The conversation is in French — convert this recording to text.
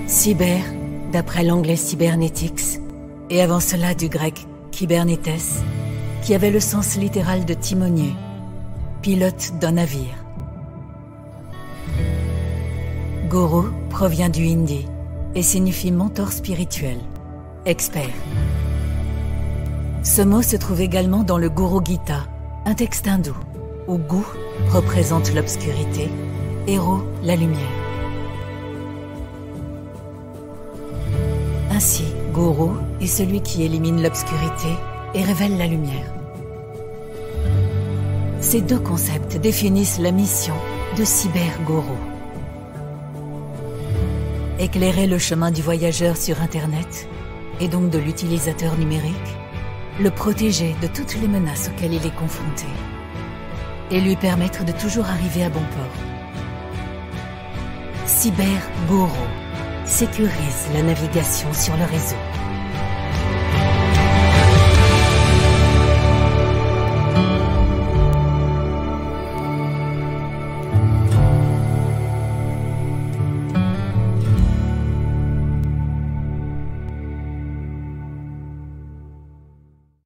Cyber, d'après l'anglais cybernetics, et avant cela du grec kybernetes, qui avait le sens littéral de timonier, pilote d'un navire. Guru provient du hindi et signifie mentor spirituel, expert. Ce mot se trouve également dans le Guru Gita, un texte hindou, où Gu représente l'obscurité, Héros la lumière. Ainsi, Guru est celui qui élimine l'obscurité et révèle la lumière. Ces deux concepts définissent la mission de Cyber-Guru. Éclairer le chemin du voyageur sur Internet, et donc de l'utilisateur numérique, le protéger de toutes les menaces auxquelles il est confronté, et lui permettre de toujours arriver à bon port. Cyber-Guru sécurise la navigation sur le réseau.